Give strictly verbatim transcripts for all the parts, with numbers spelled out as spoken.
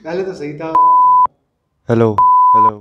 पहले तो सही था। Hello hello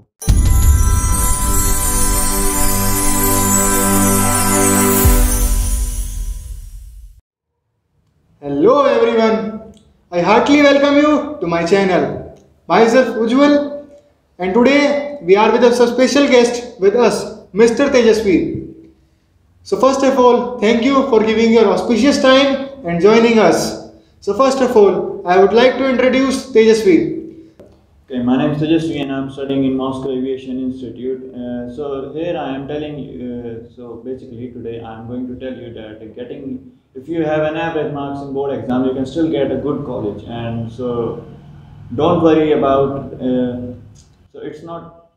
Hello everyone, I heartily welcome you to my channel. Myself Ujjwal, and today we are with a special guest with us, Mister Tejasvi. So first of all, thank you for giving your auspicious time and joining us. So first of all, I would like to introduce Tejasvi. Okay, my name is Tejasvi and I'm studying in Moscow Aviation Institute. Uh, so here I am telling you, uh, so basically today I am going to tell you that getting, if you have an average marks in board exam, you can still get a good college. And so don't worry about, uh, so it's not,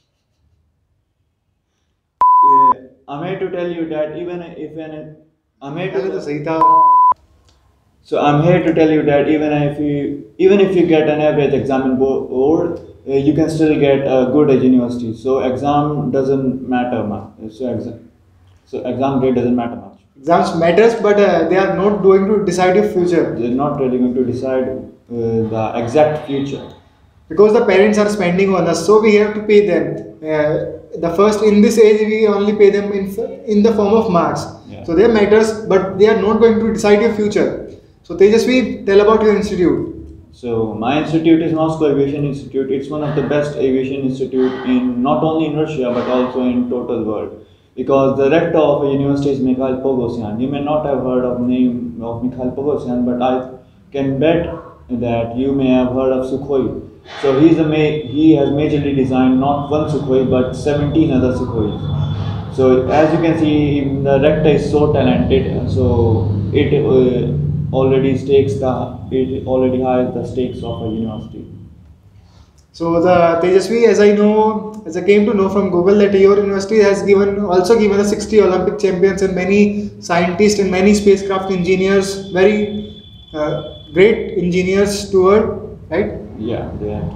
uh, I'm here to tell you that even if an, I'm here पहले तो to, सही था। so I'm here to tell you that even if you even if you get an average exam in bo- board, uh, you can still get a good university. So exam doesn't matter much. So exam, so exam grade doesn't matter much. Exams matters, but uh, they are not going to decide your future They're not really going to decide uh, the exact future. because the parents are spending on us, so we have to pay them. Uh, the first in this age, we only pay them in in the form of marks. Yeah. So they matters, but they are not going to decide your future. So Tejasvi, tell about your institute. So my institute is Moscow Aviation Institute. It's one of the best aviation institute in not only in Russia but also in total world. Because the rector of a university is Mikhail Pogosyan. You may not have heard of name of Mikhail Pogosyan, but I can bet that you may have heard of Sukhoi. So he's a ma- he has majorly designed not one Sukhoi but seventeen other Sukhois. So as you can see, the rector is so talented. So it uh, already stakes the it already has the stakes of a university. So the Tejasvi, as I know, as I came to know from Google, that your university has given also given us sixty Olympic champions and many scientists and many spacecraft engineers, very uh, great engineers to world, right? Yeah, they have.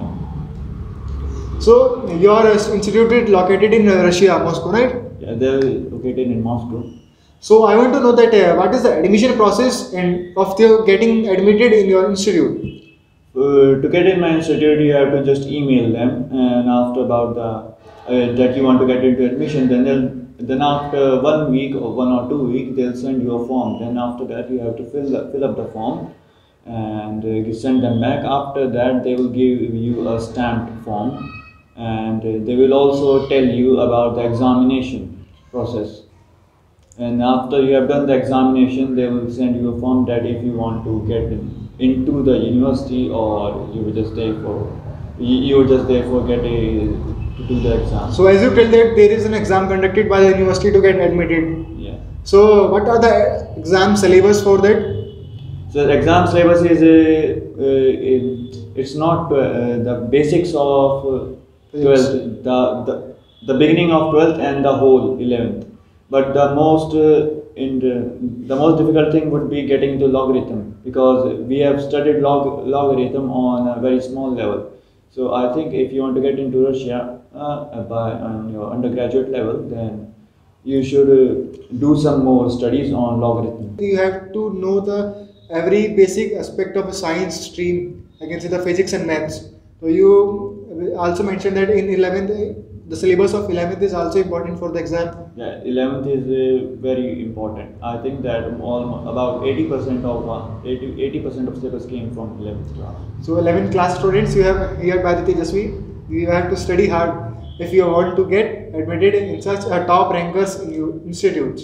So your uh, institute is located in uh, Russia, Moscow, right? Yeah, they're located in Moscow. So I want to know that uh, what is the admission process and of the getting admitted in your institute. Uh, to get in my institute, you have to just email them, and after about the uh, that you want to get into admission, then they'll then after one week or one or two week they'll send you a form. Then after that you have to fill the, fill up the form and uh, you send them back. After that they will give you a stamped form, and uh, they will also tell you about the examination process. And after you have done the examination, they will send you a form that if you want to get in, into the university or you were just there for you, you were just there for get a to do the exam. So as you tell that there is an exam conducted by the university to get admitted. Yeah. So what are the exam syllabus for that? So the exam syllabus is a, uh, it, it's not uh, the basics of uh, twelfth, the, the the beginning of twelfth and the whole eleventh. But the most uh, in the, the most difficult thing would be getting to logarithm, because we have studied log, logarithm on a very small level. So I think if you want to get into Russia uh, by on your undergraduate level, then you should uh, do some more studies on logarithm. You have to know the every basic aspect of a science stream. I can say the physics and maths. So you also mentioned that in eleventh the syllabus of eleventh is also important for the exam. Yeah, eleventh is uh, very important. I think that all, about eighty percent of one, eighty percent of syllabus came from eleventh class. So eleventh class students, you have here by the Tejasvi, you have to study hard if you want to get admitted in such a top rankers in your institutes.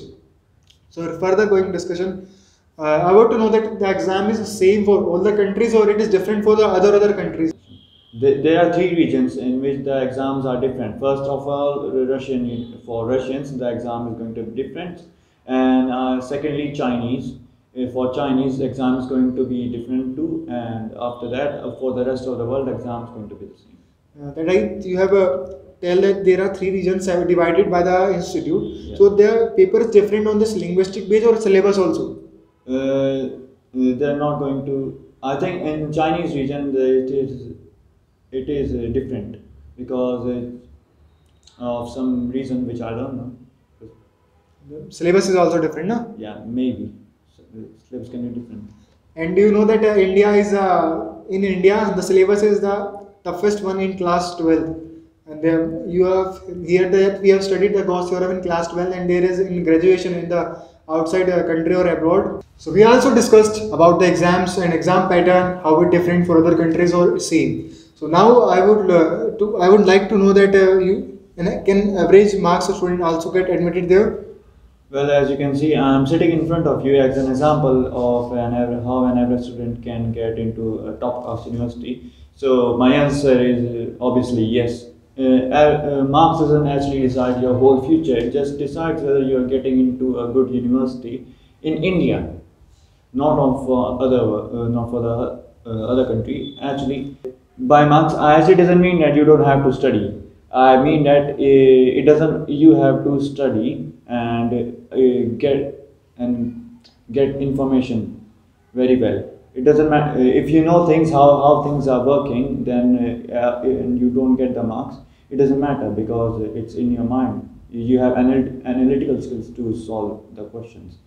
So further going discussion, uh, I want to know that the exam is the same for all the countries or it is different for the other other countries. There are three regions in which the exams are different. First of all, Russian for Russians the exam is going to be different, and uh, secondly Chinese. Uh, For Chinese, exam is going to be different too, and after that, uh, for the rest of the world, exam is going to be the same. Uh, that I you have a tell that there are three regions have divided by the institute. Yeah. So their paper is different on this linguistic base or syllabus also. Uh, they're not going to. I think in Chinese region the- it is it is uh, different because uh, of some reason which I don't know. The syllabus is also different, na? Yeah, maybe. So, the syllabus can be different. And do you know that uh, India is uh, in India, the syllabus is the toughest one in class twelve. And then you have here that we have studied the Gauss theorem in class twelve, and there is in graduation in the outside uh, country or abroad. So we also discussed about the exams and exam pattern, how it different for other countries or same. So now I would uh, to I would like to know that uh, you can average marks of student also get admitted there. Well, as you can see, I'm sitting in front of you as an example of an average, how an average student can get into a top class university. So my answer is uh, obviously yes. Uh, uh, marks doesn't actually decide your whole future. It just decides whether you are getting into a good university in India, not on for other, uh, not for the uh, other country. Actually, by marks, actually doesn't mean that you don't have to study. I mean that uh, it doesn't. You have to study and uh, get and get information very well. It doesn't matter if you know things how, how things are working. Then uh, and you don't get the marks. It doesn't matter because it's in your mind. You have anal analytical skills to solve the questions.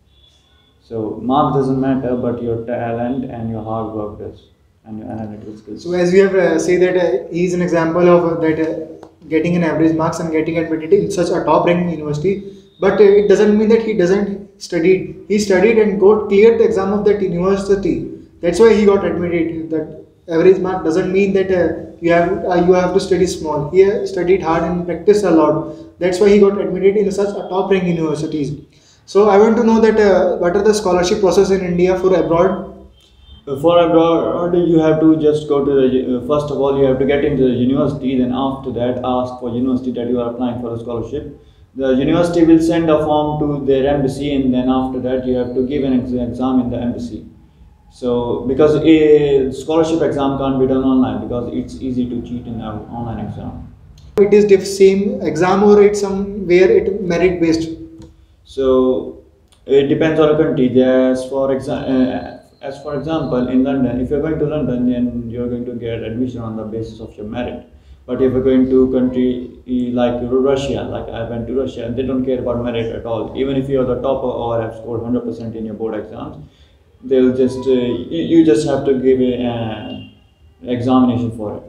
So marks doesn't matter, but your talent and your hard work does, and your analytical skills. So as we have uh, say that uh, he is an example of uh, that uh, getting an average marks and getting admitted in such a top ranked university. But uh, it doesn't mean that he doesn't studied. He studied and got cleared the exam of that university. That's why he got admitted. That average mark doesn't mean that uh, you have uh, you have to study small. He uh, studied hard and practiced a lot. That's why he got admitted in such a top ranked universities. So I want to know that uh, what are the scholarship process in India for abroad? For abroad, you have to just go to the, uh, first of all, you have to get into the university, then after that, ask for university that you are applying for a scholarship. The university will send a form to their embassy, and then after that, you have to give an ex exam in the embassy. So, because a scholarship exam can't be done online, because it's easy to cheat in an online exam. It is the same exam or it's somewhere it merit based? So, it depends on a country. There's for example, uh, as for example, in London, if you're going to London, then you're going to get admission on the basis of your merit. But if you're going to a country like Russia, like I went to Russia, they don't care about merit at all. Even if you're the topper or have scored one hundred percent in your board exams, they'll just, uh, you just have to give an examination for it.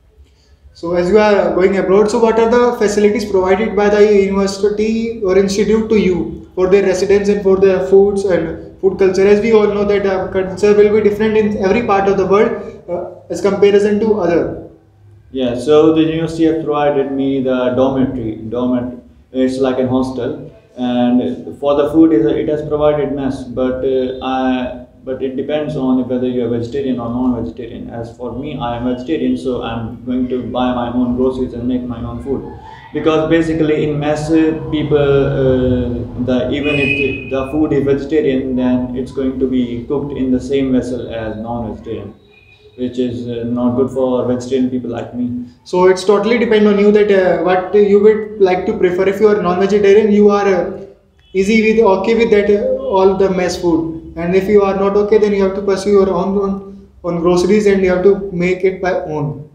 So as you are going abroad, so what are the facilities provided by the university or institute to you for their residents and for their foods and food culture? As we all know that uh, culture will be different in every part of the world uh, as comparison to other. Yeah, so the university has provided me the dormitory. Dormitory, it's like a hostel, and for the food, it has provided mess, but uh, I. But it depends on whether you are vegetarian or non-vegetarian. As for me, I am vegetarian, so I'm going to buy my own groceries and make my own food. Because basically in mess, people, uh, the, even if the, the food is vegetarian, then it's going to be cooked in the same vessel as non-vegetarian, which is uh, not good for vegetarian people like me. So it's totally depend on you that uh, what you would like to prefer. If you are non-vegetarian, you are uh, easy with, okay with that uh, all the mess food. And if you are not okay, then you have to pursue your own on, on groceries and you have to make it by own.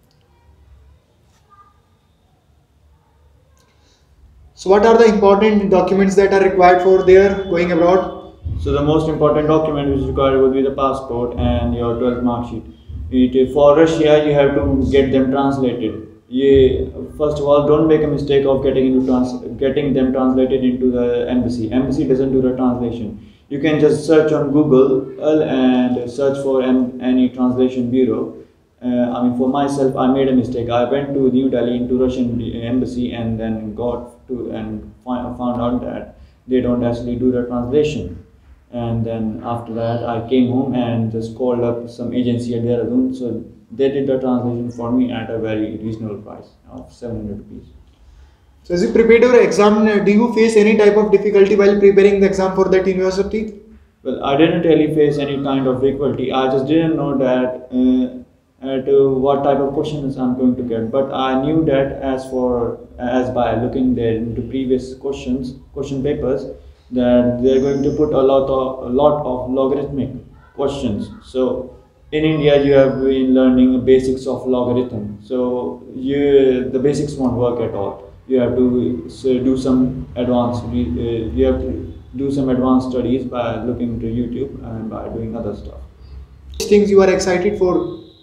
So what are the important documents that are required for their going abroad? So the most important document which is required would be the passport and your twelfth mark sheet. It, for Russia, you have to get them translated. You, first of all, don't make a mistake of getting into trans, getting them translated into the embassy. Embassy doesn't do the translation. You can just search on Google and search for an, any translation bureau. Uh, I mean, for myself, I made a mistake. I went to New Delhi into Russian embassy and then got to and find, found out that they don't actually do the translation. And then after that, I came home and just called up some agency at Dehradun. So they did the translation for me at a very reasonable price of seven hundred rupees. So as you prepared your exam, do you face any type of difficulty while preparing the exam for that university? Well, I didn't really face any kind of difficulty. I just didn't know that uh, at uh, what type of questions I'm going to get. But I knew that as for as by looking there into previous questions, question papers, that they're going to put a lot of a lot of logarithmic questions. So in India, you have been learning the basics of logarithm. So you the basics won't work at all. You have to so do some advanced. Uh, you have to do some advanced studies by looking into YouTube and by doing other stuff. Which things you are excited for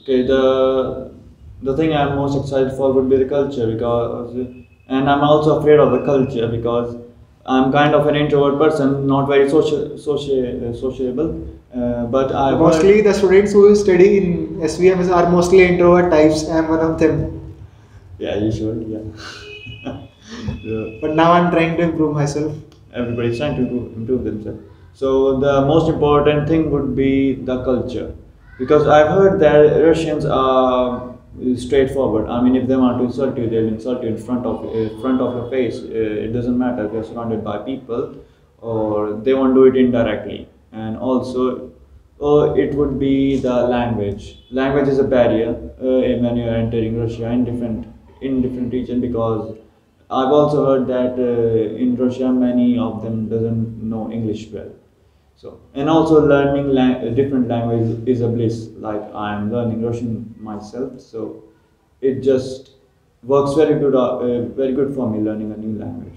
Okay, the the thing I'm most excited for would be the culture because, and I'm also afraid of the culture because I'm kind of an introvert person, not very social, social, uh, sociable. Uh, but I Mostly the students who study in S V M are mostly introvert types. I am one of them. Yeah, you should. Yeah. Yeah. But now I'm trying to improve myself. Everybody's trying to improve, improve themselves. So the most important thing would be the culture, because I've heard that Russians are straightforward. I mean, if they want to insult you, they'll insult you in front of uh, front of your face. Uh, it doesn't matter if you're surrounded by people, or they won't do it indirectly. And also, uh, it would be the language. Language is a barrier uh, when you're entering Russia in different in different region, because I've also heard that uh, in Russia many of them doesn't know English well. So, and also learning lang- a different language is a bliss. Like I'm learning Russian myself, so it just works very good. Uh, uh, very good for me learning a new language.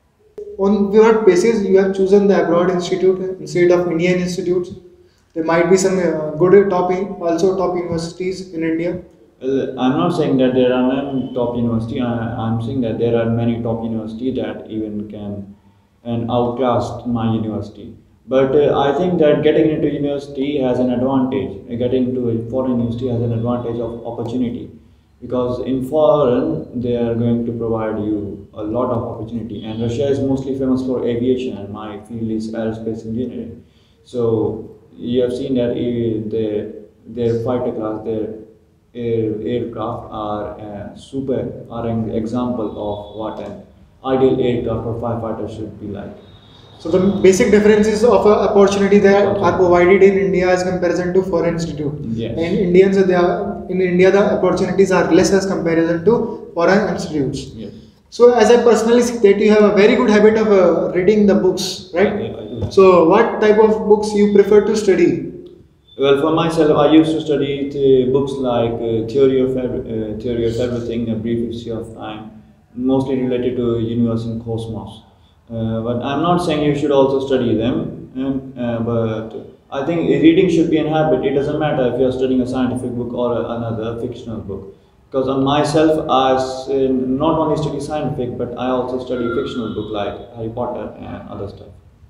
On what basis you have chosen the abroad institute instead of Indian institutes? There might be some uh, good top, also top universities in India. Well, I'm not saying that there are none top university. I, I'm saying that there are many top university that even can and outclass my university. But uh, I think that getting into university has an advantage. Uh, Getting to a foreign university has an advantage of opportunity, because in foreign they are going to provide you a lot of opportunity. And Russia is mostly famous for aviation, and my field is aerospace engineering. So you have seen that uh, their their fighter class, their air, aircraft are uh, super are an example of what an ideal aircraft for firefighter should be like. So the basic differences of a opportunity that are provided in India as comparison to foreign institute. Yes. In Indians, they are, in India the opportunities are less as comparison to foreign institutes. Yes. So as I personally see that you have a very good habit of uh, reading the books, right? Yeah, I do. So what type of books you prefer to study? Well, for myself, I used to study the books like uh, Theory of Ev- uh, Theory of Everything, A Brief History of Time, mostly related to universe and cosmos. Uh, but I'm not saying you should also study them. Um, uh, but I think reading should be a habit. It doesn't matter if you're studying a scientific book or a, another fictional book. Because on myself, I s- uh, not only study scientific, but I also study fictional book like Harry Potter and other stuff.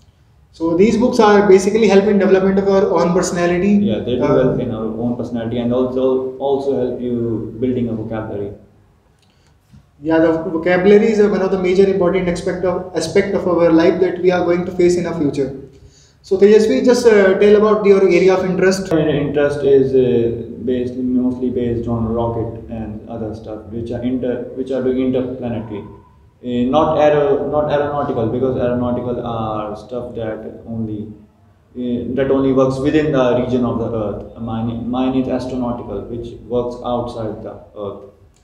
So these books are basically help in development of our own personality. Yeah, they do Uh, help in our own personality, and also also help you building a vocabulary. Yeah, the vocabulary is one of the major important aspect of aspect of our life that we are going to face in our future. So Tejasvi, just uh, tell about your area of interest. My interest is uh, based mostly based on rocket and other stuff, which are inter which are doing interplanetary. Uh, not aero not aeronautical, because aeronautical are stuff that only uh, that only works within the region of the Earth. Mine mine is astronautical, which works outside the Earth.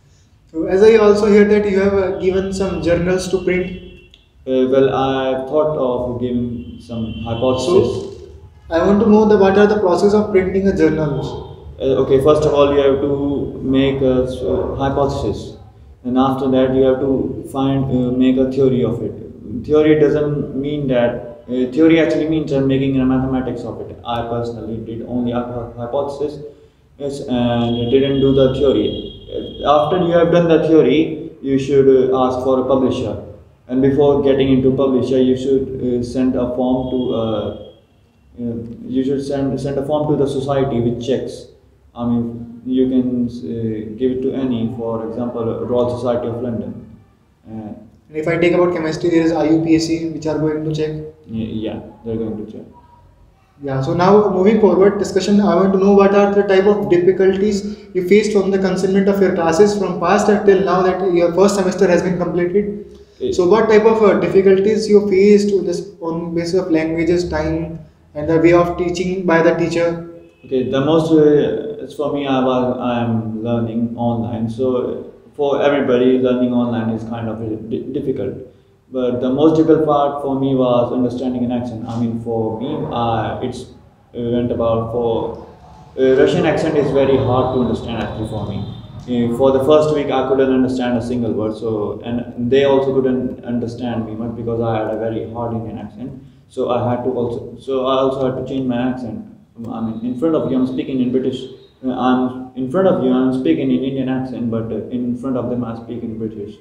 So as I also hear that you have uh, given some journals to print. Uh, well, I thought of giving some hypothesis. So I want to know the what are the process of printing a journal. Uh, okay, first of all, you have to make a s- uh, hypothesis, and after that, you have to find uh, make a theory of it. Theory doesn't mean that. Uh, theory actually means I'm making a mathematics of it. I personally did only a hy- hypothesis, yes, and didn't do the theory. Uh, After you have done the theory, you should uh, ask for a publisher, and before getting into publisher, you should uh, send a form to. Uh, uh, you should send send a form to the society which checks. I mean, you can uh, give it to any, for example, Royal Society of London. Uh, And if I take about chemistry, there is I U P A C which are going to check. y- yeah, they're going to check. Yeah, so now moving forward discussion, I want to know what are the type of difficulties you faced from the consignment of your classes from past until now that your first semester has been completed. Eh, So what type of uh, difficulties you faced with this on basis of languages, time, and the way of teaching by the teacher? Okay, the most uh, it's for me. I was I am learning online, so for everybody, learning online is kind of uh, di- difficult. But the most difficult part for me was understanding an accent. I mean, for me, uh, it's uh, went about for uh, Russian accent is very hard to understand actually for me. Uh, for the first week, I couldn't understand a single word. So, and they also couldn't understand me much because I had a very hard Indian accent. So I had to also, so I also had to change my accent. I mean, in front of you, I'm speaking in British Uh, I'm in front of you, I'm speaking in Indian accent, but uh, in front of them I speak in British.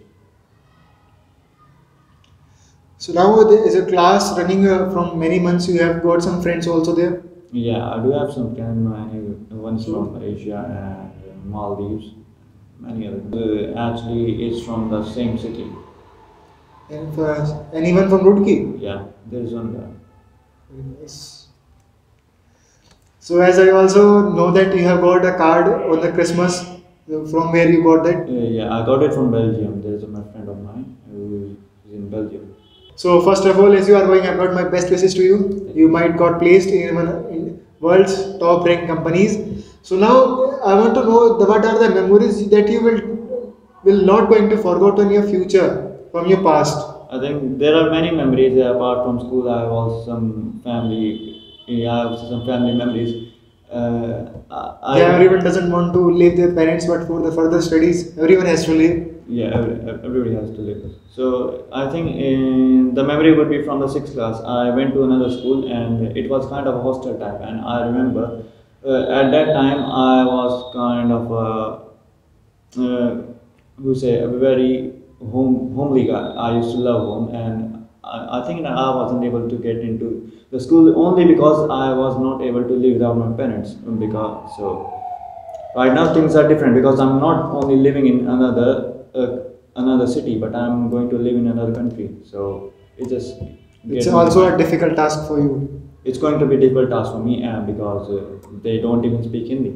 So now there is a class running uh, from many months. You have got some friends also there. Yeah, I do have some friends. One's from Malaysia and uh, Maldives, many others. Uh, actually, it's from the same city. And uh, anyone from Roorkee? Yeah, there's one guy. Very nice. So as I also know that you have got a card on the Christmas, uh, from where you got that. Uh, yeah, I got it from Belgium. There's a my friend of mine who is in Belgium. So first of all, as you are going abroad, my best wishes to you. You might got placed in one in world's top ranked companies. So now I want to know the, what are the memories that you will will not going to forget in your future from your past. I think there are many memories uh, apart from school. I have also some family. Yeah, I have some family memories. Uh, I, Yeah, everyone doesn't want to leave their parents, but for the further studies, everyone has to leave. Yeah, every, everybody has to live. So I think in, the memory would be from the sixth class. I went to another school and it was kind of a hostel type. And I remember uh, at that time I was kind of a, uh, who say a very home homely guy. I used to love home, and I, I think that I wasn't able to get into the school only because I was not able to live without my parents. Because so right now things are different because I'm not only living in another uh, another city, but I'm going to live in another country. So it just It's get- also a difficult task for you. it's going to be a difficult task for me, and because uh, they don't even speak Hindi.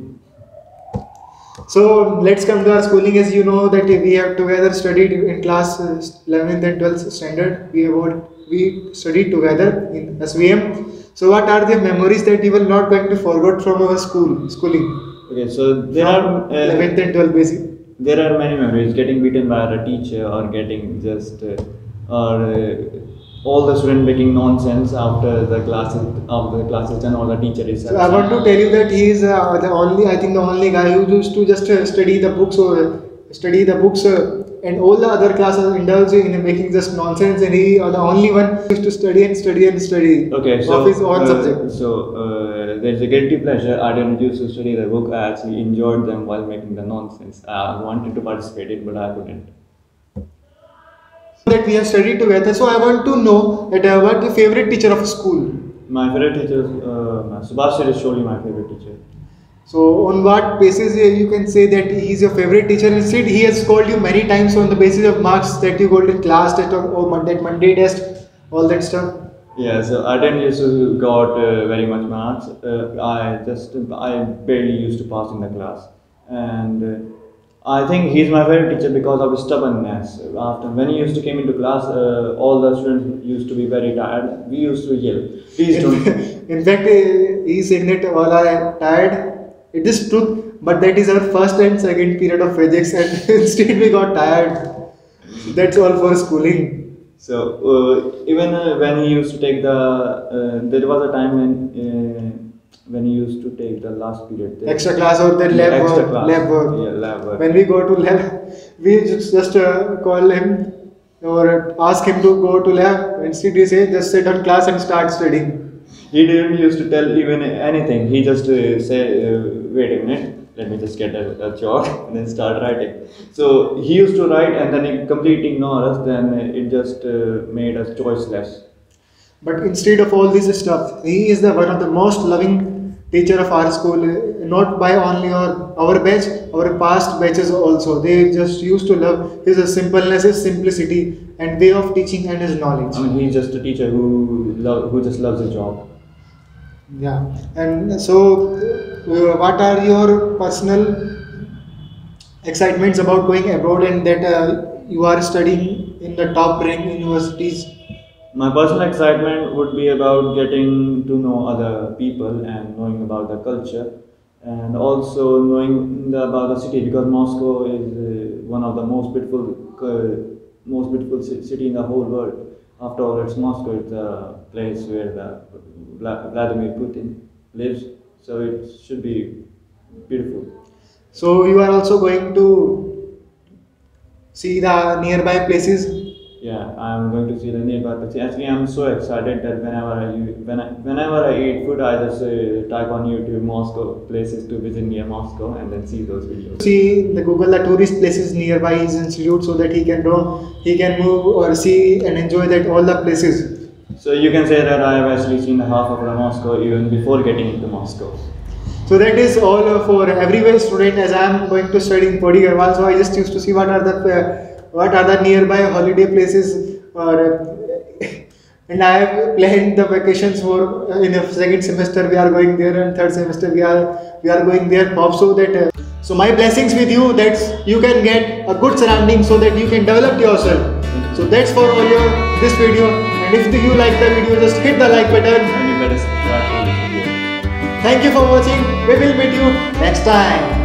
So let's come to our schooling. As you know that we have together studied in class uh, eleventh and twelfth standard. We have we studied together in S V M. So what are the memories that you will not going to forget from our school schooling? Okay, so there are uh, eleventh and twelfth basic. there are many memories. Getting beaten by a teacher, or getting just uh, or uh, all the students making nonsense after the classes after the classes done, or the teacher is. So I want to tell you that he is uh, the only, I think the only guy who used to just uh, study the books or uh, study the books uh, and all the other classes indulge in making just nonsense, and he are the only one who used to study and study and study Okay, so of his own uh, subject. So uh, there's a guilty pleasure. I didn't used to study the book. I actually enjoyed them while making the nonsense. I wanted to participate in, but I couldn't. That we have studied together. So I want to know that uh, what your favorite teacher of school. My favorite teacher, uh, Subhash Sir is surely my favorite teacher. So on what basis uh, you can say that he is your favorite teacher? Instead, he has called you many times on the basis of marks that you got in class, that or, or Mon- that Monday test, all that stuff. Yeah, so I didn't used to got uh, very much marks. Uh, I just I barely used to pass in the class, and uh, I think he's my favorite teacher because of his stubbornness. After when he used to came into class, uh, all the students used to be very tired. We used to yell, "Please don't!" In fact, uh, he is saying that all are tired. It is truth, but that is our first and second period of physics, and instead we got tired. That's all for schooling. So uh, even uh, when he used to take the, uh, there was a time when uh, when he used to take the last period. The Extra class or the Yeah, lab extra work. class. Lab work. Yeah, lab work. When we go to lab, we just, just uh, call him or ask him to go to lab. Instead, we say just sit on class and start studying. He didn't used to tell even anything. He just uh, say, uh, "Wait a minute, let me just get a, a chalk and then start writing." So he used to write, and then he completely ignored us. Then it just uh, made us choiceless. But instead of all this stuff, he is the one of the most loving teacher of our school. uh, Not by only our our batch, our past batches also. They just used to love his simpleness, his simplicity, and way of teaching and his knowledge. I mean, he's just a teacher who love, who just loves his job. Yeah, and so uh, what are your personal excitements about going abroad and that uh, you are studying in the top ranked universities? My personal excitement would be about getting to know other people and knowing about the culture, and also knowing the, about the city, because Moscow is uh, one of the most beautiful, uh, most beautiful ci- city in the whole world. After all, it's Moscow. It's a place where the Vla- Vladimir Putin lives, so it should be beautiful. So you are also going to see the nearby places. Yeah, I'm going to see the nearby places. Actually, I'm so excited that whenever I u- when I, whenever I eat food, I just uh, type on YouTube Moscow places to visit near Moscow and then see those videos. See the Google the tourist places nearby his institute so that he can roam, he can move or see and enjoy that all the places. So you can say that I have actually seen the half of the Moscow even before getting into Moscow. So that is all uh, for everywhere student. As I am going to study in Podi Garhwal, so I just used to see what are the uh, what are the nearby holiday places, or uh, and I have planned the vacations for uh, in the second semester we are going there, and third semester we are we are going there. Hope so that uh, so my blessings with you that you can get a good surrounding so that you can develop yourself. So that's for all your this video, and if you like the video, just hit the like button. And you better subscribe to this video. Thank you for watching. We will meet you next time.